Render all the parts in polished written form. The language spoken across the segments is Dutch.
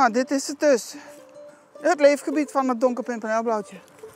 Nou, dit is het dus. Het leefgebied van het donkerpimpernelblauwtje.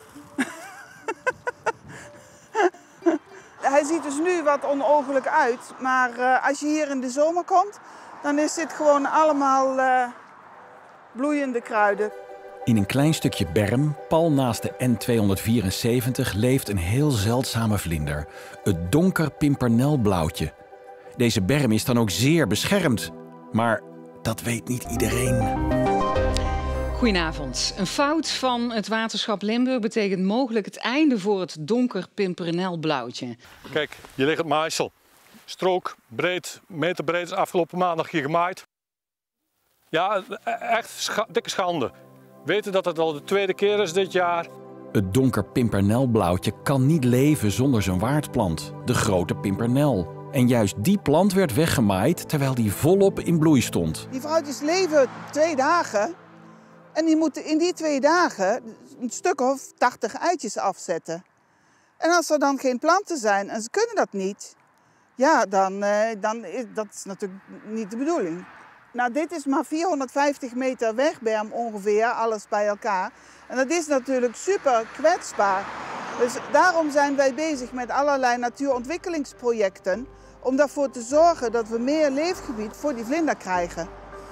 Hij ziet dus nu wat onogelijk uit, maar als je hier in de zomer komt, dan is dit gewoon allemaal bloeiende kruiden. In een klein stukje berm, pal naast de N274, leeft een heel zeldzame vlinder. Het donkerpimpernelblauwtje. Deze berm is dan ook zeer beschermd. Maar dat weet niet iedereen. Goedenavond. Een fout van het waterschap Limburg betekent mogelijk het einde voor het donkerpimpernelblauwtje. Kijk, hier ligt het maaisel. Strook, breed, meter breed, is afgelopen maandag hier gemaaid. Ja, echt dikke schande. Weten dat het al de tweede keer is dit jaar. Het donkerpimpernelblauwtje kan niet leven zonder zijn waardplant, de grote pimpernel. En juist die plant werd weggemaaid terwijl die volop in bloei stond. Die vrouwtjes leven 2 dagen en die moeten in die 2 dagen een stuk of 80 eitjes afzetten. En als er dan geen planten zijn en ze kunnen dat niet, ja, dan is dat natuurlijk niet de bedoeling. Nou, dit is maar 450 meter wegberm ongeveer, alles bij elkaar. En dat is natuurlijk super kwetsbaar. Dus daarom zijn wij bezig met allerlei natuurontwikkelingsprojecten om ervoor te zorgen dat we meer leefgebied voor die vlinder krijgen.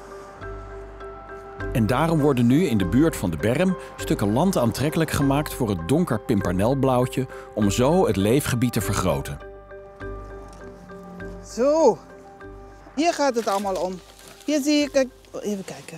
En daarom worden nu in de buurt van de berm stukken land aantrekkelijk gemaakt voor het donkerpimpernelblauwtje om zo het leefgebied te vergroten. Zo, hier gaat het allemaal om. Hier zie je, kijk, even kijken.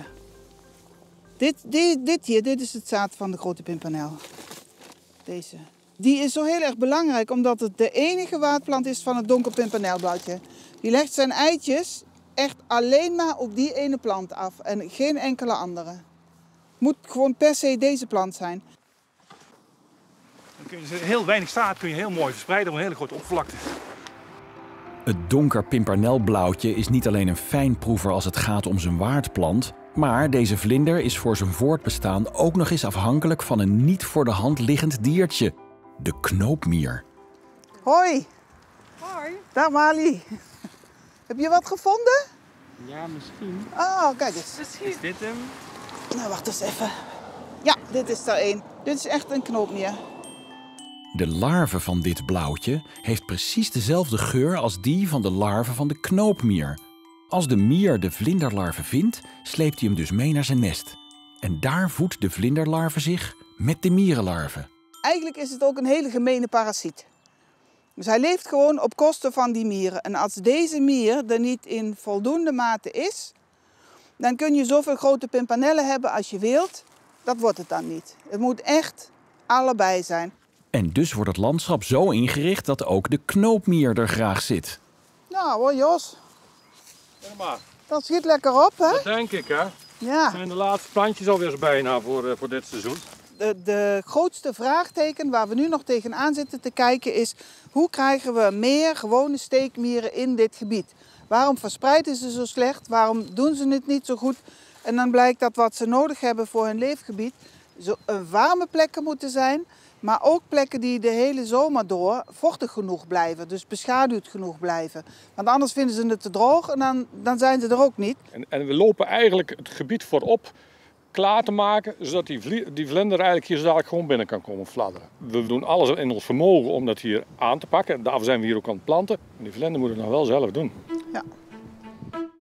Dit is het zaad van de grote pimpernel. Deze. Die is zo heel erg belangrijk omdat het de enige waardplant is van het donkerpimpernelblauwtje. Die legt zijn eitjes echt alleen maar op die ene plant af en geen enkele andere. Moet gewoon per se deze plant zijn. Dan kun je heel weinig zaad kun je heel mooi verspreiden op een hele grote oppervlakte. Het donkerpimpernelblauwtje is niet alleen een fijnproever als het gaat om zijn waardplant, maar deze vlinder is voor zijn voortbestaan ook nog eens afhankelijk van een niet voor de hand liggend diertje, de knoopmier. Hoi. Hoi. Dag Mali. Heb je wat gevonden? Ja, misschien. Oh, kijk eens. Is dit hem? Nou, wacht eens even. Ja, dit is er één. Dit is echt een knoopmier. De larve van dit blauwtje heeft precies dezelfde geur als die van de larve van de knoopmier. Als de mier de vlinderlarve vindt, sleept hij hem dus mee naar zijn nest. En daar voedt de vlinderlarve zich met de mierenlarve. Eigenlijk is het ook een hele gemene parasiet. Dus hij leeft gewoon op kosten van die mieren. En als deze mier er niet in voldoende mate is, dan kun je zoveel grote pimpernellen hebben als je wilt. Dat wordt het dan niet. Het moet echt allebei zijn. En dus wordt het landschap zo ingericht dat ook de knoopmier er graag zit. Nou hoor Jos, Ja, maar dat schiet lekker op hè? dat denk ik, hè. Ja. Dat zijn de laatste plantjes alweer bijna voor dit seizoen. De grootste vraagteken waar we nu nog tegenaan zitten te kijken is: hoe krijgen we meer gewone steekmieren in dit gebied? Waarom verspreiden ze zo slecht? Waarom doen ze het niet zo goed? En dan blijkt dat wat ze nodig hebben voor hun leefgebied warme plekken moeten zijn, maar ook plekken die de hele zomer door vochtig genoeg blijven, dus beschaduwd genoeg blijven. Want anders vinden ze het te droog en dan zijn ze er ook niet. En we lopen eigenlijk het gebied voorop klaar te maken, zodat die vlinder eigenlijk hier zo dadelijk gewoon binnen kan komen fladderen. We doen alles in ons vermogen om dat hier aan te pakken. Daarvoor zijn we hier ook aan het planten. En die vlinder moet het nog wel zelf doen. Ja.